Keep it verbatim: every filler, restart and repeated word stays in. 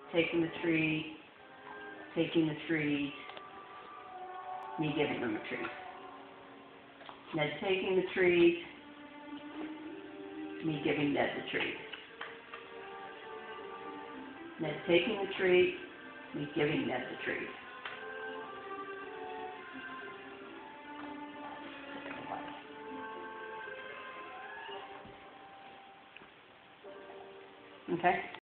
taking the treat, taking the treat, me giving them a treat. Ned taking the treat, me giving Ned the treat. Ned taking the treat, me giving Ned the treat. Okay?